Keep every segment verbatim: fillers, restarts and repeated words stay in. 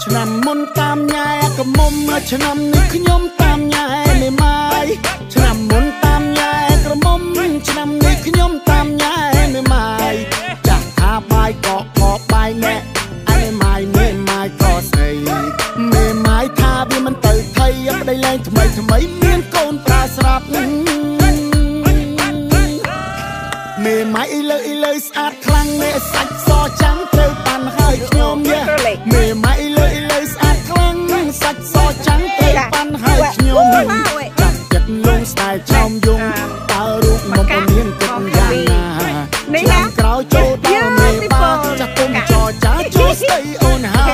ฉนำมนตามยายกระมมฉนำนึกขยมตามยายไม่ไม้ฉนำมนตามยายกระมมฉนำนึกขยมตามยายไม่ไม้จากทาบายเกาะเกาะใบแน่ไอ้ไม้ไม่ไม้ก็ใส่ไม่ไม้ทาบีมันเติร์ไทยยังได้แรงทำไมทำไมเมียนโกนปลาสลับเมย์ไม้เลยเลยสะอาดคลั่งเมย์สักซอจังเธอปันให้ขยมเยอะเมย์ไม้เลยเลยสะอาดคลั่งสักซอจังเธอปันให้ขยมจับจัดลงสไตล์ชอมยุงตารูปมันเป็นเนียนติดยางนาจำกราวโจดาวเมย์ป้าจะตุ้มจอจ้าโจสไตโอนหา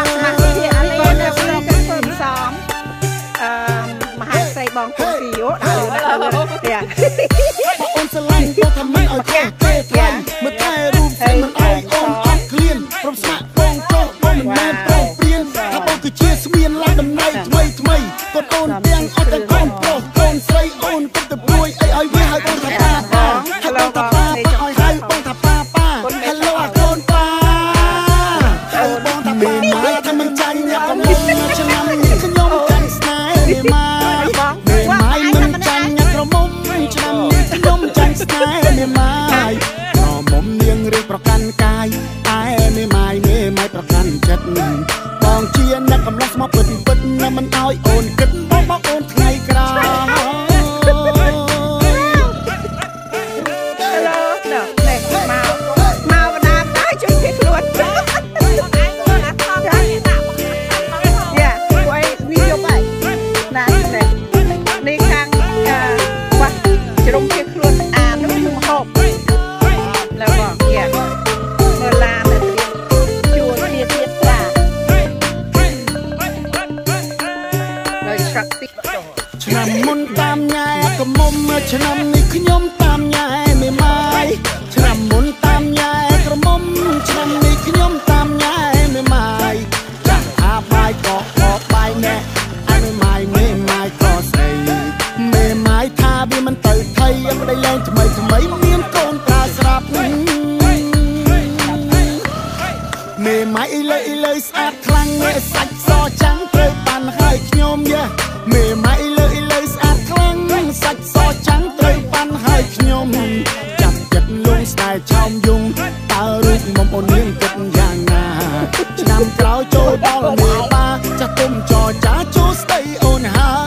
มหาไซบองคุณปีโอเนี่ยโอนสลังก็ทำมันเอาแค่เท่ไทยเมื่อถ่ายรูปใส่มันเอาโอนอัพเคลียนพร้อมสะโปงโจโอนมันแม่โปรเปลี่ยนถ้าบอกคือเชียร์สเมียนลักดำในทำไมทำไมก็โอนเตียงเอาแต่โอนโปรโอนใส่โอนก็จะป่วยไอ้ไอ้เว้ยให้โอนทับป้าป้าให้โอนทับป้าป้าไอ้ให้โอนทับป้าป้าฮัลโหลโอนป้าให้โอนทับป้าป้าทำมันใจเนี่ยก็มุ่งฉันนำขยมกันสไนไม่มาไม่ไม้มันจังกระมุมฉันนำขยมจังสไนไม่ไม้กระมุมเลี้ยงเรียกประกันกายไอ้ไม่ไม้ไม่ไม้ประกันจัดบองเชียนนักกำลังสมองเปิดเปิดน้ำมันเอาโอนกินบ้องบ้องโอนไงกราฉนำมนตามยายกระมมฉนำนี่ขยมตามยายไม่ไม้ฉนำมนตามยายกระมมฉนำนี่ขยมตามยายไม่ไม้จากหาใบเกาะเกาะใบแน่ไอ้ไม่ไม้ไม่ไม้ก็ใส่ไม่ไม้ทาบีมันเติร์ไทยยังได้แรงทำไมทำไมเมียนโกนตาสลับไม่ไม้เลยเลยสะอาดคลั่งเมสักซอจังเธอปันให้ขยมเยอะเมไม้เลยเลยสะอาดคลั่งสักซอจังเธอปันให้ขยมจับจัดลงสไตล์ชอมยุงตารูปมันเป็นเนียนติดยางนาฉันนำกล่าวโจดาวเมป้าจะตุ้มจอจ้าโจสไตโอนหา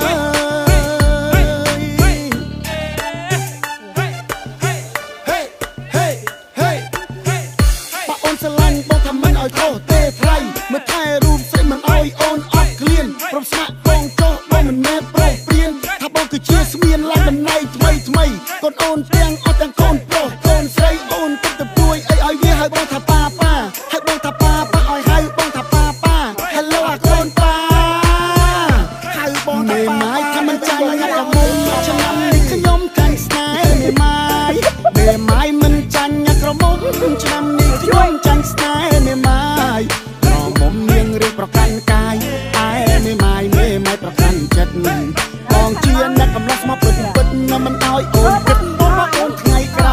สลังบอกทำมันเอาโตเตะไทยเมื่อถ่ายรูปใส่มันเอาโอนอัพเคลียนพร้อมสะโปงโจโอนมันแม่โปรเปลี่ยนถ้าบอกคือเชียร์สเมียนลักดำในทำไมทำไมก่อนโอนเตียงเอาแต่โอนโปรโอนใส่โอนก็จะป่วยไอ้ไอ้เว้ยให้บอกทับป้าป้าให้บอกทับป้าป้าไอ้ให้บอกทับป้าป้าฮัลโหลโอนป้าให้บอกทับป้าป้าทำมันใจงัดกระมุมฉันนำนี่ขยมกันสไนไม่ไม้ไม่ไม้มันจังงัดกระมุมฉันนำนี่ขยมจังสไนไม่ไม้กระมุมเลี้ยงเรียกประกันกายไอ้ไม่ไม้ไม่ไม้ประกันจัดกองเชียร์นักกำลังสมองเปิดเปิดน้ำมันเอาโอนกินบ้องบ้องโอนไงกรา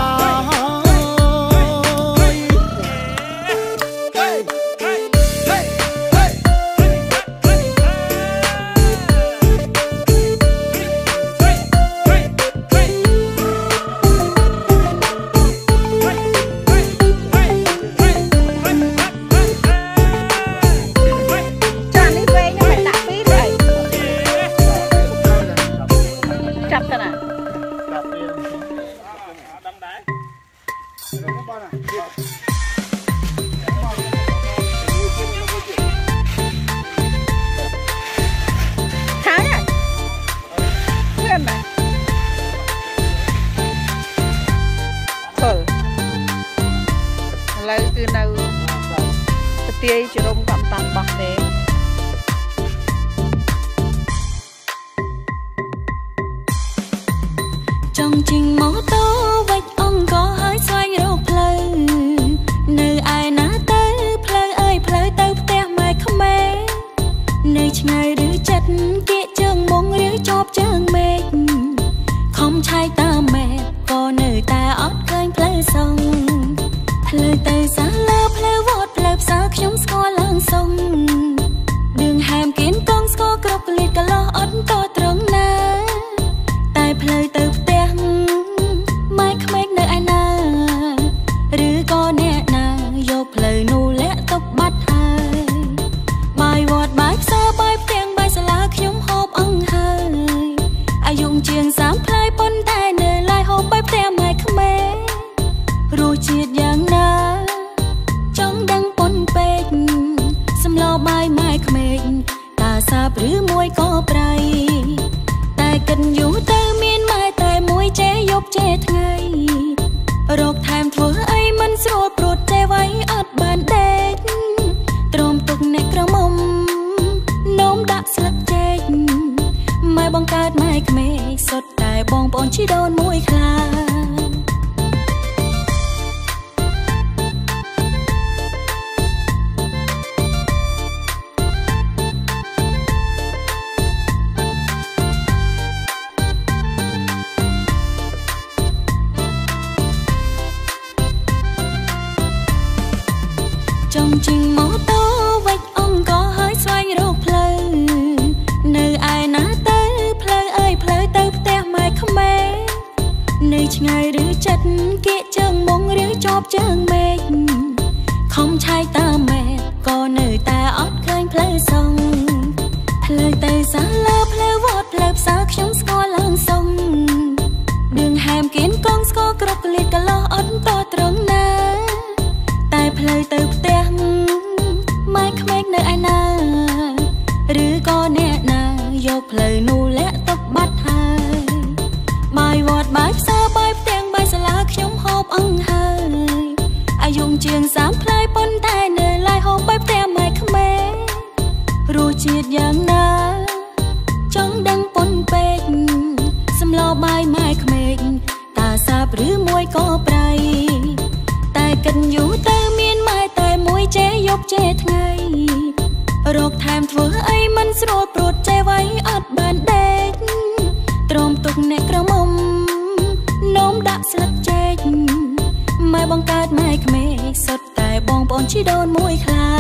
เลยคือនៅប្រទាយជ្រុំកំតាំងបោះទេចង់ជិះម៉ូតូវិចអង្គក៏ហើយស្វែងរកផ្លូវនៅឯណាទៅផ្លូវអើយផ្លូវទៅផ្ទះម៉ែក្មេងនៅឆ្ងាយឬចិត្តគៀកជើងមុងឬជាប់ជើងមេឃខំឆែកតាមម៉ែក៏នៅតែអត់ឃើញផ្លូវសងផ្លូវទៅសាលាផ្លូវវត្តផ្លូវផ្សារខ្ញុំស្គាល់ឡើងសុំបងប្អូនជីដូនមួយខ្លាចង់ជិះម៉ូតូវិចអង្គរហើយស្វែងរកផ្លូវនៅឯណាទៅផ្លូវអើយផ្លូវទៅផ្ទះម៉ែក្មេនៅឆ្ងាយឬចិត្តគៀកជើងមុងឬជាប់ជើងមេឃខំឆាយតាមម៉ែក៏នៅតែអត់ឃើញផ្លូវសងផ្លូវទៅសាលាផ្លូវវត្តផ្លូវផ្សារខ្ញុំស្គាល់ឡើងសងដឿងហែមគៀនកងស្គរគ្រប់កលៀតកលោះអត់តត្រង់ណាតែផ្លូវទៅផ្ទះម៉ែក្មេកនៅឯណាឬក៏អ្នកណាយកផ្លូវនោះលាក់ទុកបាត់ហើយបាយវត្តបាយផ្សារបាយផ្ទាំងបាយសាលាខ្ញុំហូបអង្ហើយអាយុជាងសាមផ្លែប៉ុន្តែនៅឡើយហូបបាយផ្ទះម៉ែក្មេករសជាតិយ៉ាងណាចង់ដឹងប៉ុនពេកសម្លបាយម៉ែក្មេកតើសាបឬមួយក៏ប្រៃតែកិនយូរទៅមានម៉ែតែមួយចេះយប់ចេះថ្ងៃរកថែមធ្វើអីមិនស្រួលព្រួតចេះໄວអត់បានដេកទ្រាំទុកអ្នកក្រមុំនោមដាក់ស្លឹកចេកម៉ែបង្កើតម៉ែក្មេកសុទ្ធតែបងប្អូនជីដូនមួយខ្លា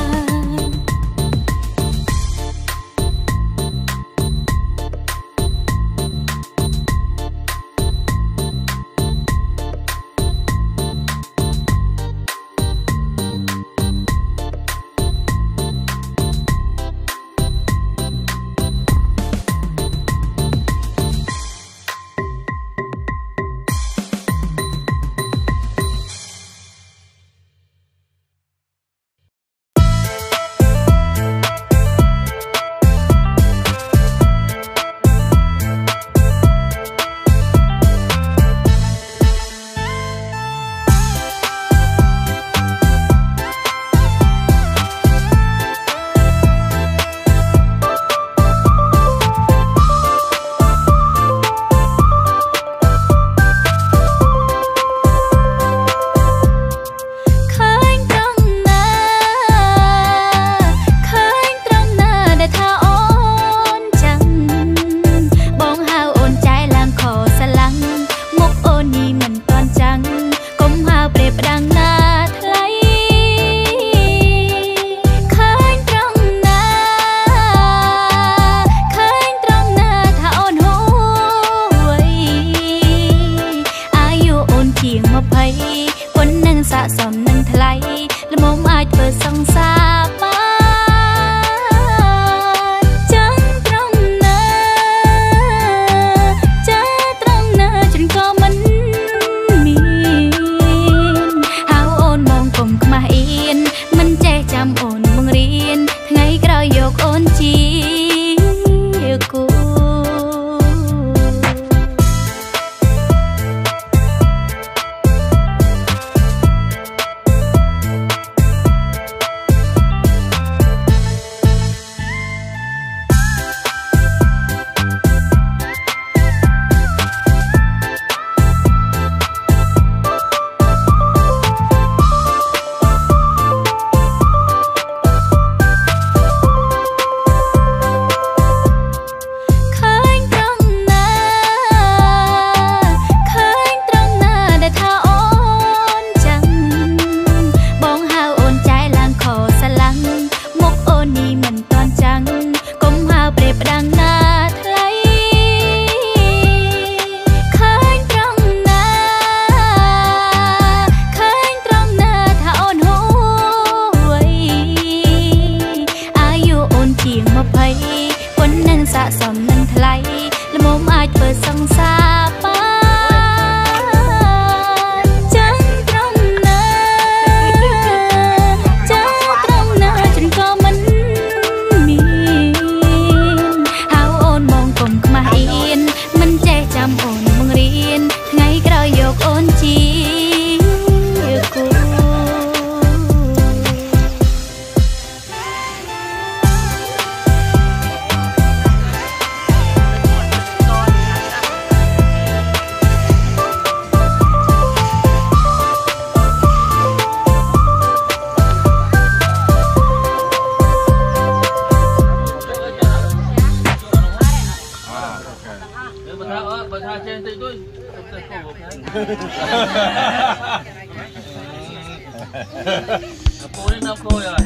cô đến đâu cô rồi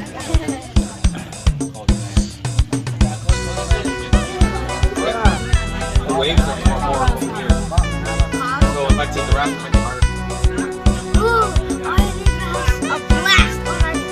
wait for more more here. So if I take the rest of my card. Ooh, I have a blast on my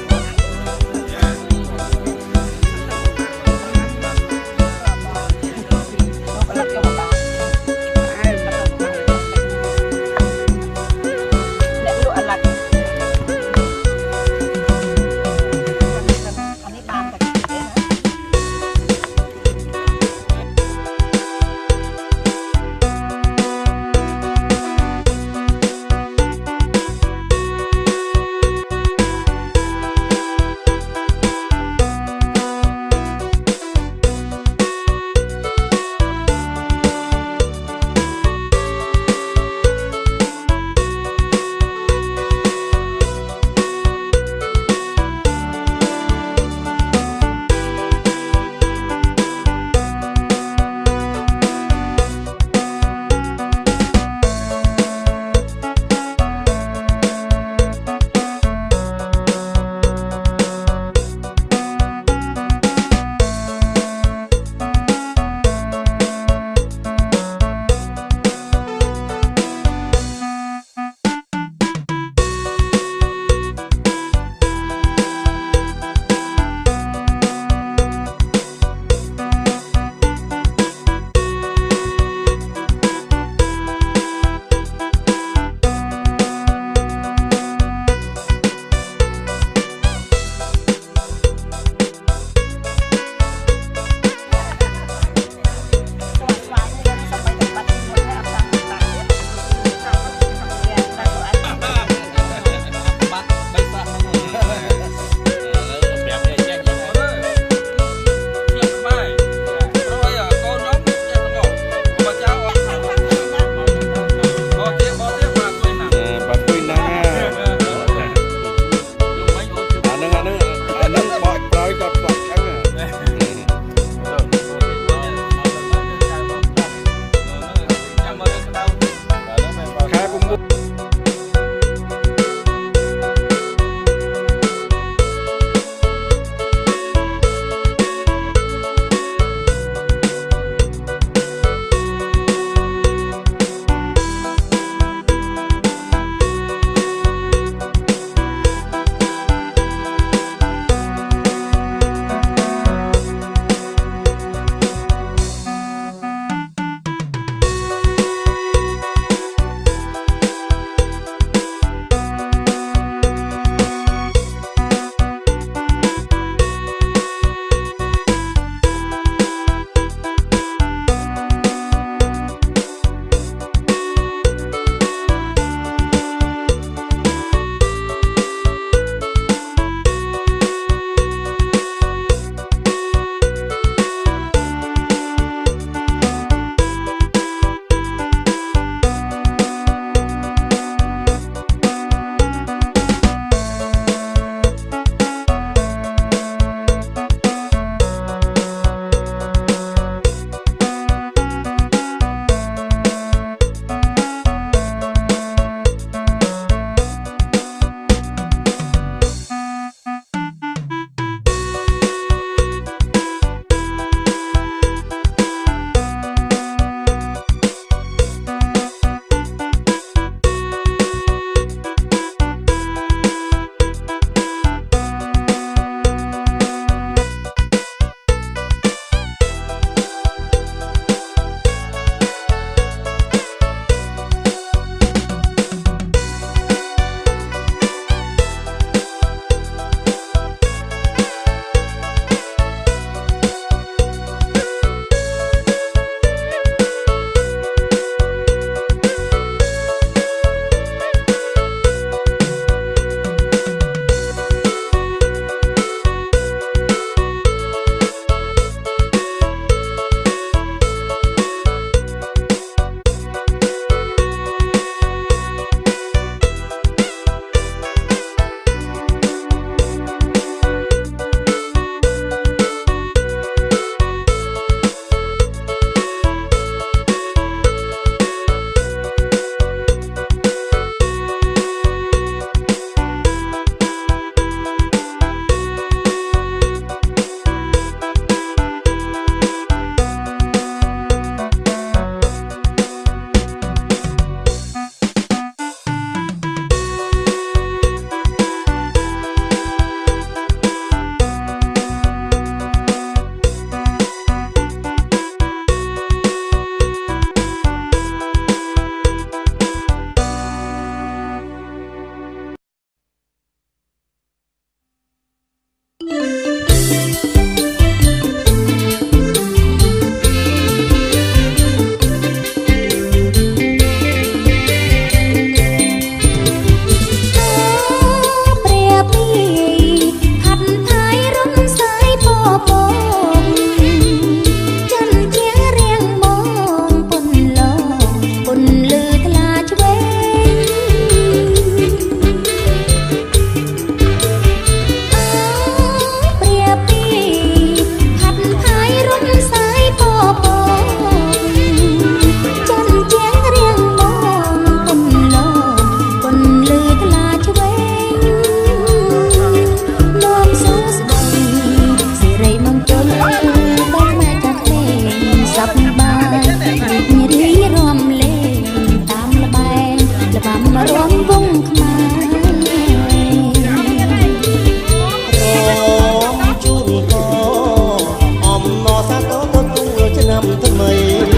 ឆ្នាំថ្មី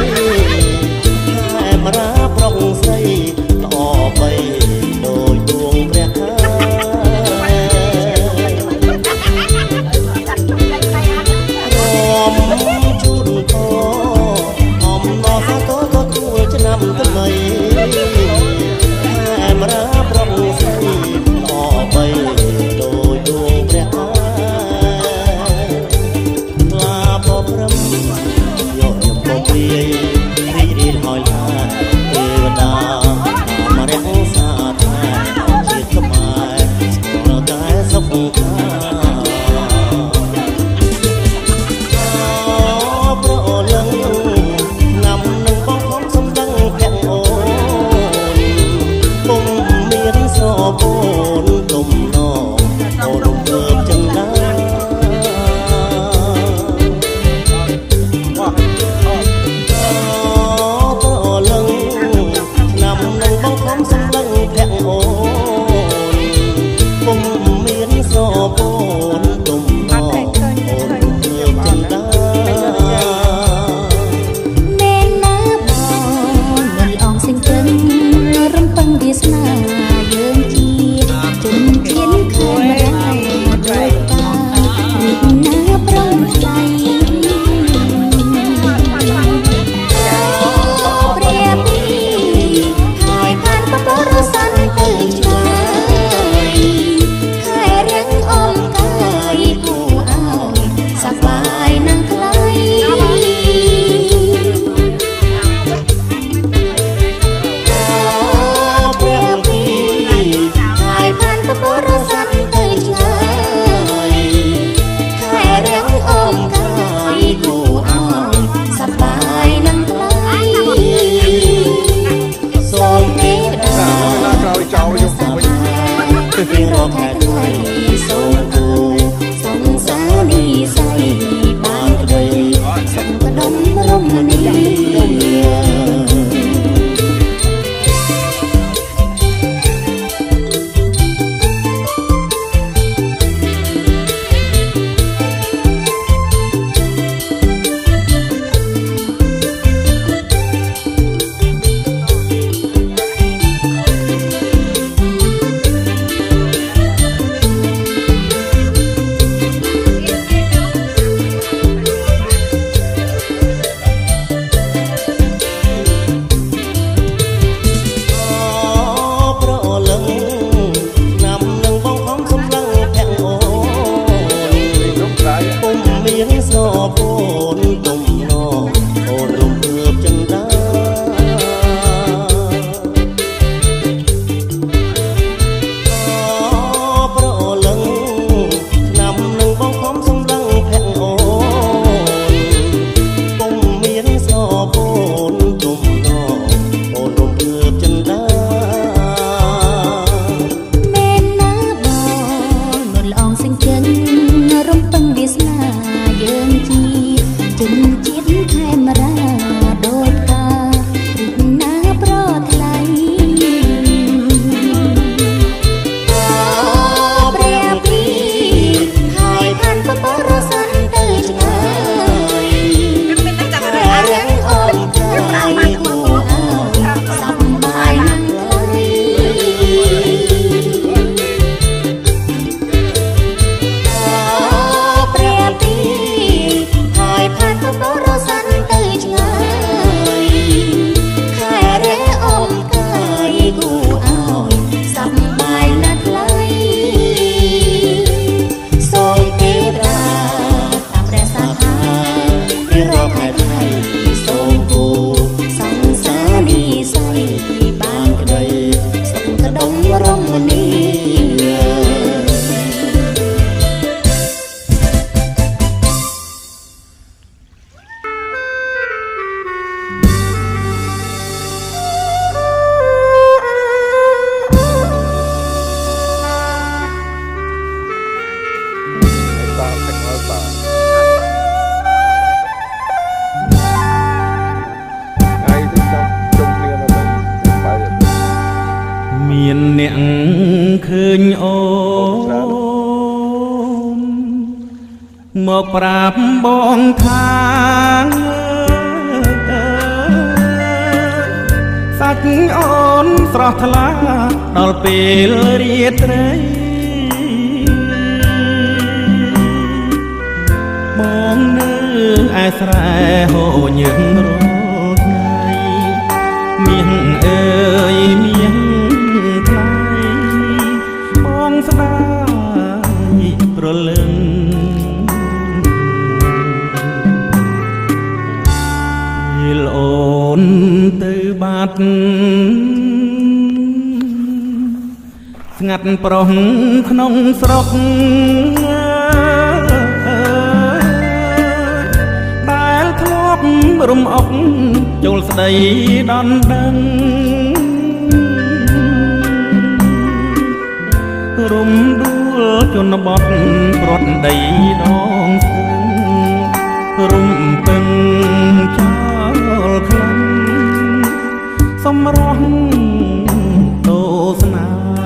តែមរាប្រុងស្រីល្អបីដោយដួងព្រះខែជូនពរអំណរសាទរទទួលឆ្នាំថ្មីតែមរាប្រុងស្រីល្អបីដោយដួងព្រះខែឡាបព្រមយកខ្ញុំមកព្រាយរីករាយហើយថាទេវតាមករក្សាថាជាតិខ្មែរស្គាល់តែសុខខាប្រលឹងណាំនឹងបងផងសំដឹងទាំងអូនពុំមានសពូនទុំណអូនធ្វើចឹងដែរអ្នកឃើញអូនមកប្រាប់បងថាអូនស្រស់ថ្លាដល់ពេលរាត្រីបងនៅឯស្រែហូរញើសរាល់ថ្ងៃមាសអើយមាសថ្លៃបងស្ដាយប្រលឹងពេលអូនទៅបាត់ស្ងាត់ប្រុសក្នុងស្រុកដែលធ្លាប់រំអុកចូលស្ដីដណ្ដឹងរំដួលជនបទប្រត់ដីដងស្ទឹងរំពឹងចោលខ្លាំងសម្រស់ទស្សនា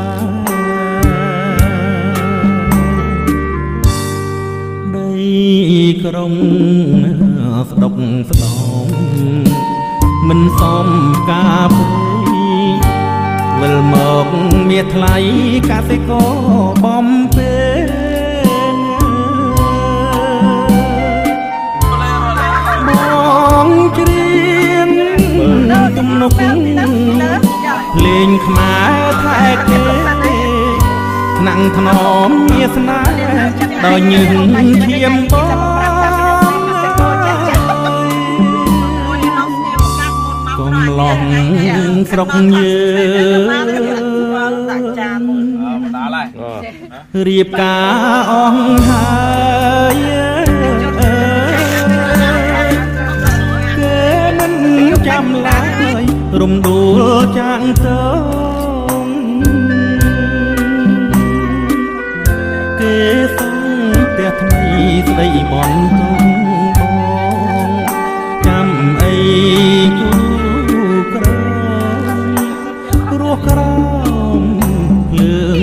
ដីក្រុងស្ដុកស្ដងមិនសមការព្រៃវិលមកមានថ្លៃកសិករបំពេលបងជ្រៀងទំនុកលេងខ្មែរថែគេថ្នាំងថ្នមមានស្នេហ៍ដល់ញើសឈាមបងកុំឡងស្រុកយើងរៀបការអស់ហើយគេមិនចាំឡើយរំដួលចាងទៅគេសង់ផ្ទះថ្មីស្ដីបន់ទុំបងចាំអីគូក្ររស់ក្រំភ្លើង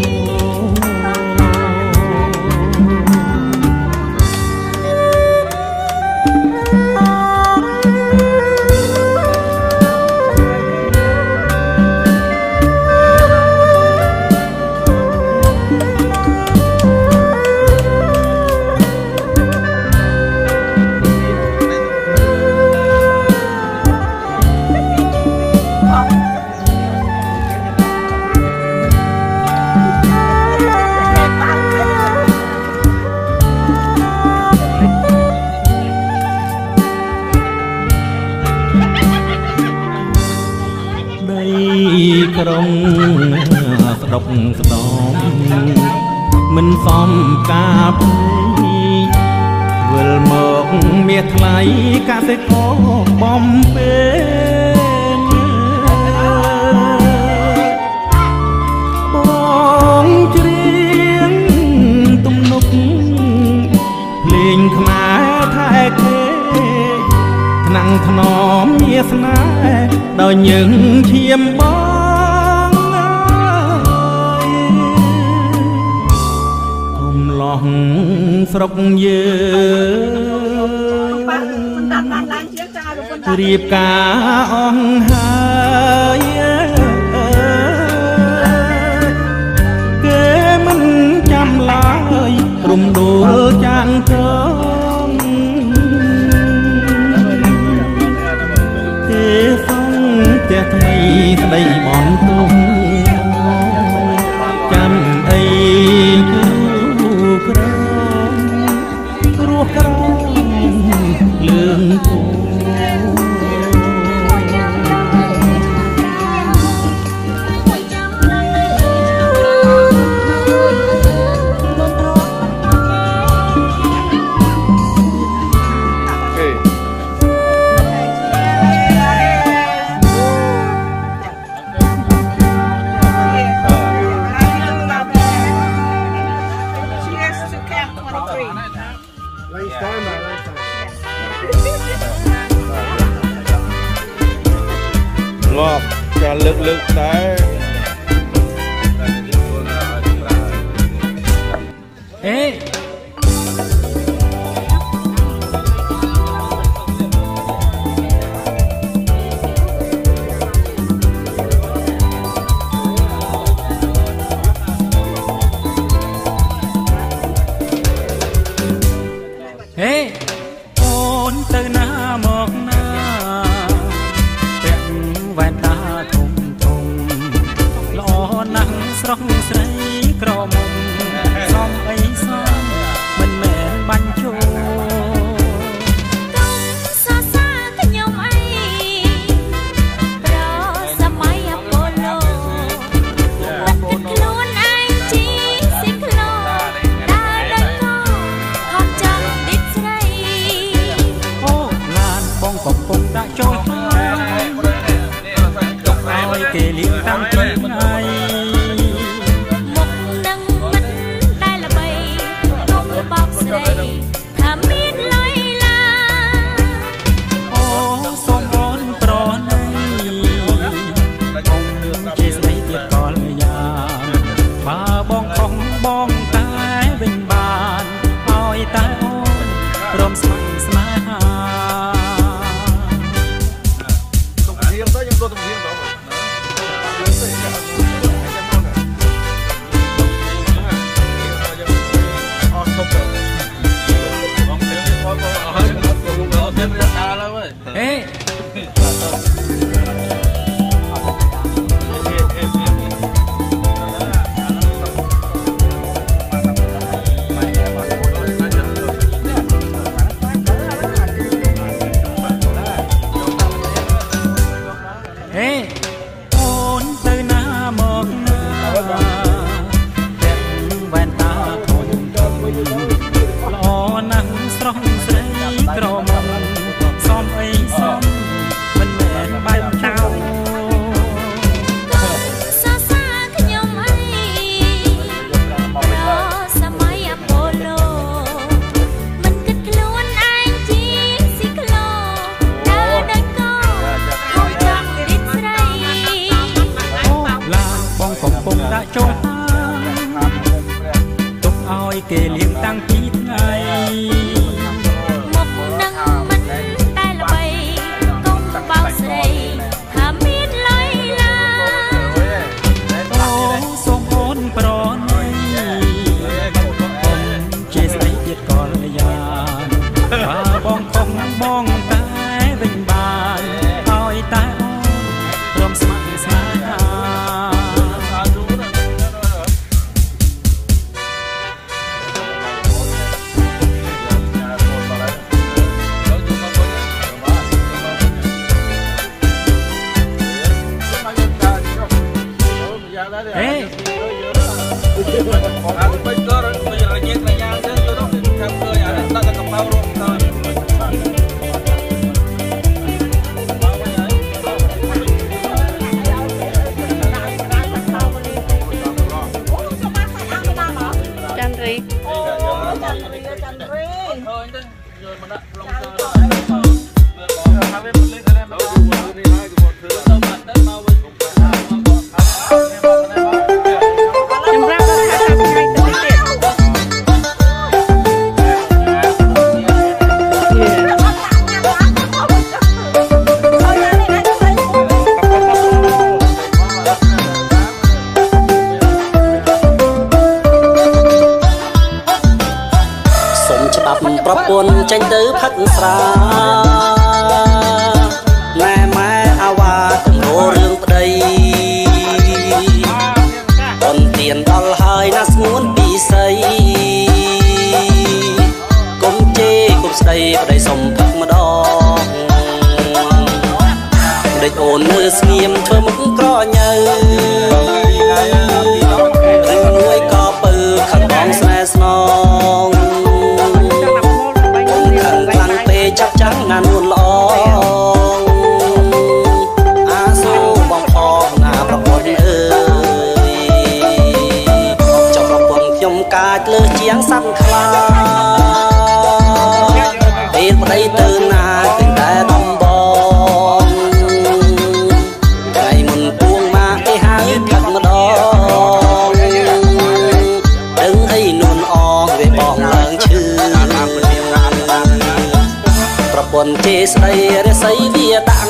ក្រុងស្ដុកស្ដងមិនសមការព្រៃវិលមកមានថ្លៃកសិករបំពេលបងជ្រៀងទំនុកភ្លេងខ្មែរថែគេថ្នាំងថ្នមមានស្នេហ៍ដល់ញើសឈាមបងស្រុកយើងរៀបការអស់ហើយគេមិនចាំឡើយរំដួលចាងទៅគេសង់ផ្ទះថ្មីស្ដីបន់ទុំចាំអីគូក្ររស់ក្រំលឿងគូងាប់ចាលើកលើកតែអេអទៅណាមកណាពាក់វ៉ែនតាធំធំល្អណាស់ស្រុកស្រីក្រមុំសំអីសំមិនមែនបាញ់ជោកំពុងដាក់ចូលហើយទុកឲ្យគេលៀងតាំងពីថ្ងៃមុខនឹងមិនដែលល្បីគុំបោកស្រីថាមានលុយឡាអូសូមអូនប្រណីគុំជាស្រីទៀតកលយ៉ាងបើបងខំបងតែវិញបានឲ្យតែអូនព្រមស្ម័គ្រស្នេហាตัวตรงนี้เนาะอ๋อครบแล้วลองเต็มพอพอเฮ้ยเราเต็มราคาแล้วเว้ยเฮ้គេលៀងតាំងពីថ្ងៃមុខនឹងមិនតែល្បីគុំបោកស្រីថាមានលុយឡាអូសូមអូនប្រណីគុំជាស្រីទៀតកលយ៉ាងបើបងខំបងតែវិញបានឲ្យតែអូនព្រមស្ម័គ្រស្នេហាเฮ้ยผมอาจจะไปก็ไม่อยากเย็นไม่ยากเช่นตัวต้องทำเลยอาจจะตั้งกระเป๋ารวมกันจันรีจันรีจันรีเฮ้ยนั่นโยนมันละลงจอทำให้มันเล็กอะไรมาดูนี่ให้กูหมดเธอต้องมาได้มาวันប្រពន្ធចេញទៅផឹកស្រាណែម៉ែអាវ៉ាគំរោរឿងប្តីប៉ុនទៀនដល់ហើយណាស្ងួនពីស័យកុំជេរកុំស្ដីប្តីសុំផឹកម្ដងដេកអូនមើលស្ងៀមធ្វើមុខក្រញើឬមួយក៏ពើខឹងបងស្នេហ៍ស្នងចាប់ចាំងណានួនល្អអាសូបងផងណាប្រពន្ធអើយចំប្រពន្ធខ្ញុំកាចលើជាងសត្វខ្លាពេលប្តីទៅណាគឺតែដំបងថ្ងៃមុនពួងមកគេហៅផឹកម្ដងដឹងអីនួនអងវាបងឡើងឈឺប្រពន្ធជាស្ដីរិស័យវាតាំង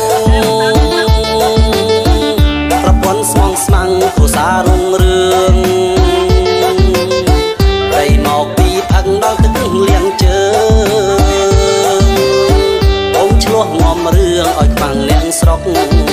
ប្រពន្ធស្មងស្មាំងគ្រួសាររុងរឿងដីមកពីផឹកដល់ទឹកលៀងជើងរឿងឲ្យខ្មាំងអ្នកស្រុក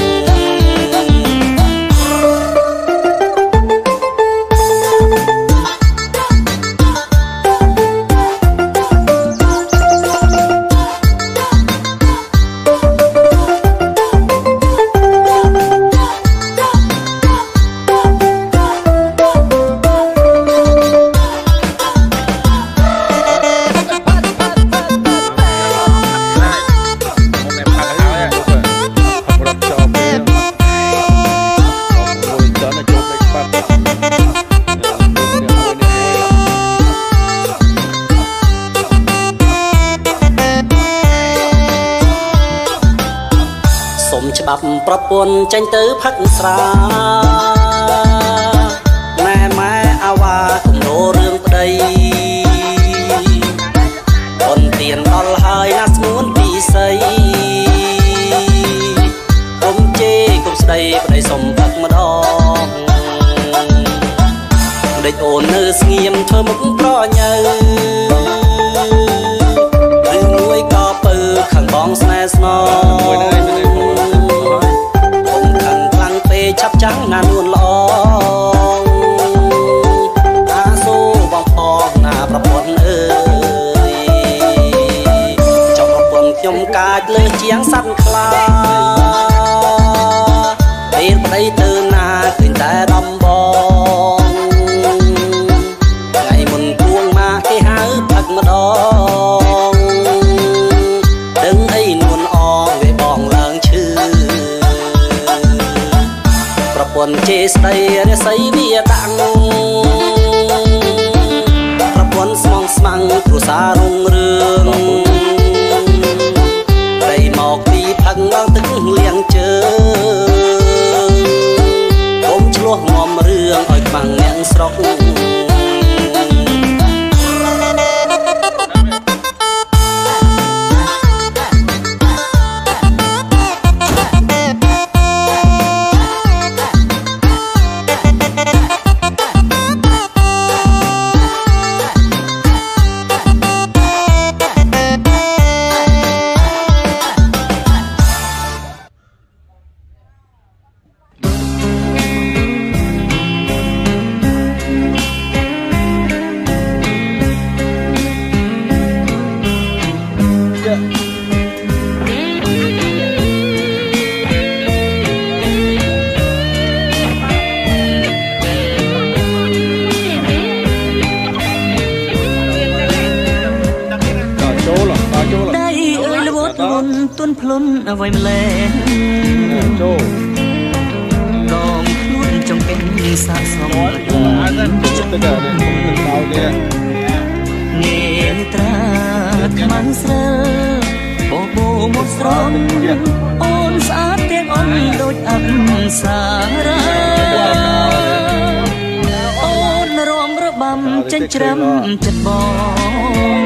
ច្បាប់ប្រពន្ធចេញទៅផឹកស្រាម៉ែម៉ែអាវ៉ាគំនោរឿងប្តីអូនទៀនដល់ហើយណាស្ងួនពីស័យកុំជេរកុំស្ដីប្តីសុំផឹកម្ដងដេកអូននៅស្ងៀមធ្វើមុខប្រញើឬមួយក៏ពើខាងបងស្នេហ៍ស្នងឆាប់ចាំងណានួនល្អអាសូបងផងណាប្រពន្ធអើយចង់ប្រពន្ធខ្ញុំកាចលើជាងសត្វខ្លាពេលប្តីទៅណាឃើញតែដំបងថ្ងៃមុនគួងមកគេហៅផឹកម្ដងដឹងអីនួនអងវាបងឡើងឈឺប្រពន្ធជេរស្ដីរិស័យវាតាំងប្រពន្ធស្មងស្មាំងគ្រួសាររុងរឿងប្តីមកពីផឹកងទឹកលៀងជើងកុំឆ្លោះងំរឿងឲ្យខ្មាំងអ្នកស្រុកទុនភ្លុនអ្វីម្លេះចូលដងខ្លួនចង់ពេញសាកសមអានទៅចិត្តទៅដល់ខ្ញុំទៅដល់នេះនេត្រាខ្មាំងស្រើបបោមកស្រងអូនស្អាតទាំងអូនដូចអប្សរាអូនរំរបាំចិញ្ច្រាំចិត្តបង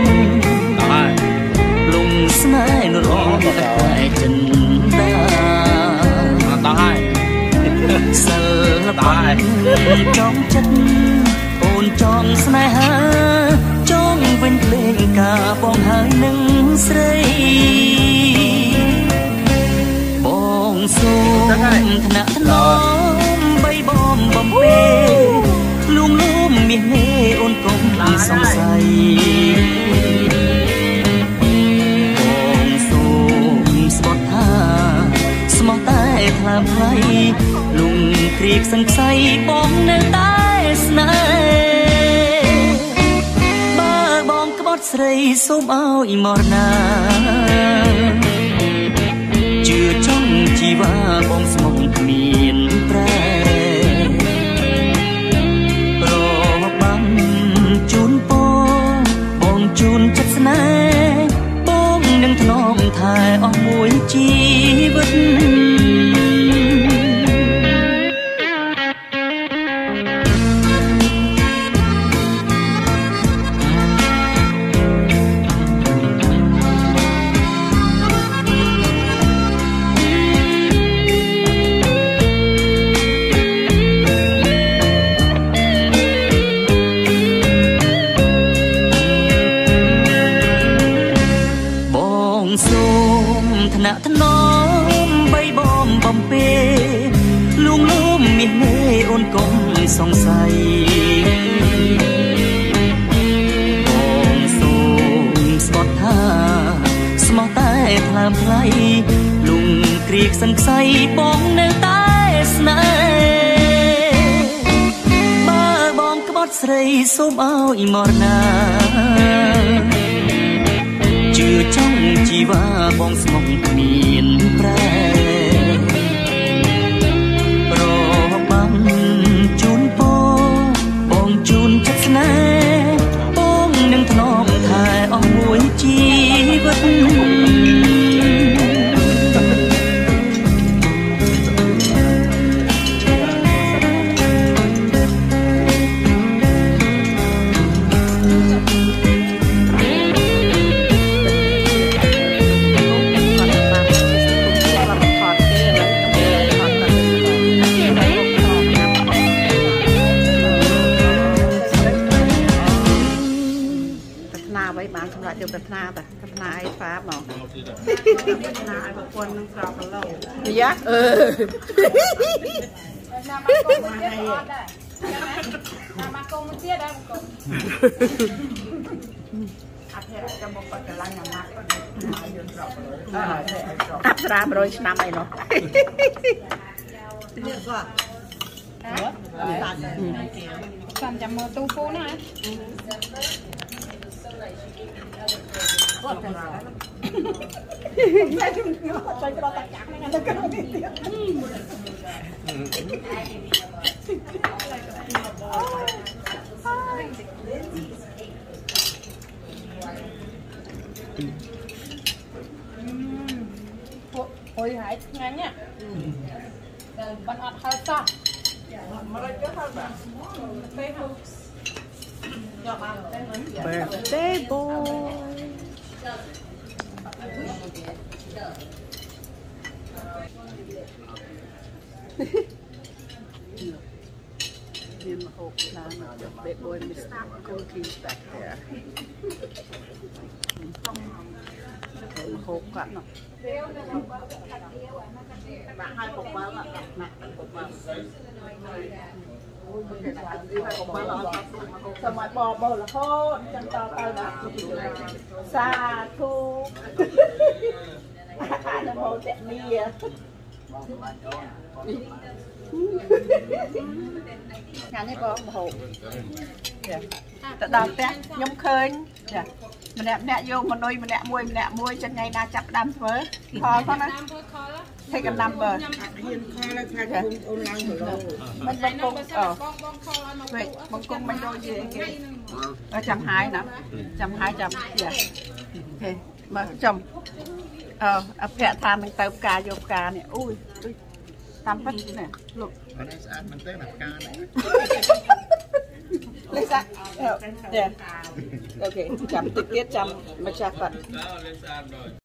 ស្នេហ៍នោះរងតែចិនដាដល់ហើយសិល្បៈចំចិត្តអូនចង់ស្នេហាចង់វិញភ្លេងការបងហើយនឹងស្រីបងសូមថ្នាក់ថ្នមបីបំបំពេលួងលួមមាសនេះអូនកុំសង្ស័យស្មោះតែថ្លើមថ្លៃលំគ្រីកសង្ស័យបងនៅតែស្នេហ៍បើបងក្បត់ស្រីសូមឲ្យមរណាជឿចង់ជីវ៉ាបងស្មោះគ្មានប្រែរបាំជូនពងបងជូនចិត្តស្នេហ៍បងនឹងថ្នមថែអស់មួយជីវិតธนาถนอมใบบอมบอมเปลุงลุ่มมีเนโอนกงสงสัยบองสูงสอดท่าสมอใต้พลามไพลลุงกรีกสันใสบองในใต้สนบ้าบองกบฏใส่ส้มเอาอีมอร์นาจือจ้องจีว่าบองสมองเมียนแปรรอบังจูนโปบองจูนจัดสนาบองนึงถนอมถ่ายออกมวยจีวัดจะเป็นหน้าแต่เป็นหน้าไอ้ฟ้าเนาะหน้าไอ้บางคนนั่งกรอบกันเล่าดีอะเออหน้ามาโกงมันเจี๊ยบได้หน้ามาโกงมันเจี๊ยบได้มันโกงอาเพลจะบอกว่าจะล้างอย่างมากอัพราบโรยน้ำไอ้เนาะเนี่ยก็สั่นจะมือตู้ฟูนะก็เป็นอะไรใช่จุ่มเนาะใช้กระดาษตักยักษ์ในงานตะการนิดเดียวโอ้ยหายงานเนี่ยบันอัดฮาร์ซ่าอะไรก็ทำแบบเต้นBirthday boy เรียนมาหกล้านเด็กบอยมิสเตอร์โคกี้แบ็คเฮียต้องมาหกกันเนาะมาให้ผมบ้างอ่ะมาผมบ้างสมัยบอกบอกละโคตรจังต่อไปนะสาธุอาณาโมเตมีอ่ะงานนี้ก็โหแต่ดาวแตะยมเคยมันแหนแหนโยมมันน้อยมันแหนมวยมันแหนมวยจังไงนาจับดำเฟ้อพอเขานะให้กันนำเบอร์มันบางกงเออเว้ยบางกงมันโดนเยอะเงี้ยเราจำหายนะจำหายจำเดี๋ยวโอเคมาจำเออเอาแพะทานมันเติมกาโยมกาเนี่ยอุ้ยทำพัดเนี่ยลูกมันเติมแบบกาเลยสักเดี๋ยวโอเคจำติดเกียรจำมาจากก่อน